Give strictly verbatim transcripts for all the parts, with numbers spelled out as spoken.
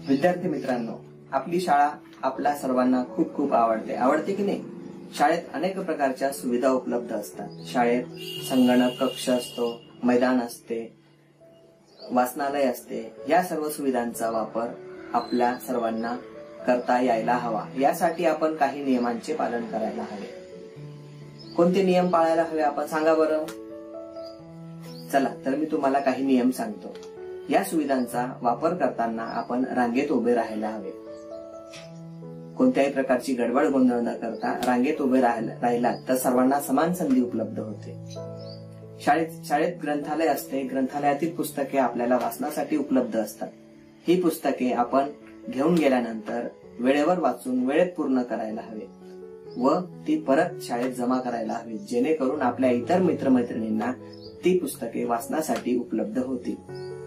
विद्यार्थी मित्रांनो, आपली शाळा आपल्या सर्वांना खूप खूप आवडते आवडते की नाही। शाळेत अनेक प्रकारच्या सुविधा उपलब्ध असतात। शाळेत संगणक कक्ष असतो, मैदान असते, वाचनालय असते। या सर्व सुविधांचा वापर आपल्या सर्वांना करता यायला हवा। यासाठी आपण काही नियमांचे पालन करायला हवे। कोणते नियम पाळायला हवे आपण सांगा बरं। चला तर मी तुम्हाला काही नियम सांगतो। या सुविधांचा वापर करताना आपण रांगेत उभे राहायला हवे। कोणत्याही प्रकारची गडबड गोंधळ न करता रांगेत उभे राहिलात तर सर्वांना समान संधी उपलब्ध होते। शाळेत शाळेत ग्रंथालय असते। ग्रंथालयातील पुस्तके आपल्याला वाचनासाठी उपलब्ध असतात। ही पुस्तके आपण घेऊन गेल्यानंतर वेळेवर वाचून वेळेत पूर्ण करायला हवे व ती परत शाळेत जमा करायला हवी, जेणेकरून आपल्या इतर मित्रमैत्रिणींना ती पुस्तके वाचण्यासाठी उपलब्ध होतील।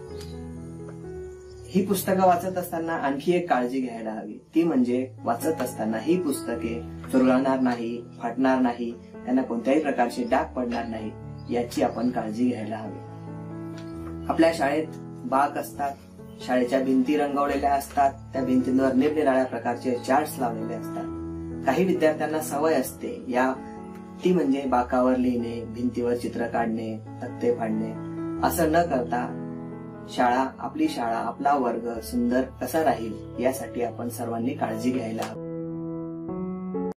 ही पुस्तकं वाचत असताना आणखी एक काळजी घ्यायला हवी, ती म्हणजे वाचत असताना ही पुस्तके चुरगळणार नाही, फाटणार नाही, त्यांना कोणत्याही प्रकारचे डाग पडणार नाही याची आपण काळजी घ्यायला हवी। आपल्या शाळेत बाग असतात, शाळेच्या भिंती रंगवलेल्या असतात, त्या भिंतींवर निरनिराळ्या प्रकारचे चार्ट्स लावलेले असतात। काही विद्यार्थ्यांना सवय असते या ती म्हणजे बाकावर लिहिणे, भिंतीवर चित्र काढणे, तक्ते फाडणे। असं न करता शाळा आपली शाळा आपला वर्ग सुंदर कसा राहील यासाठी आपण सर्वांनी काळजी घ्यायला हवी।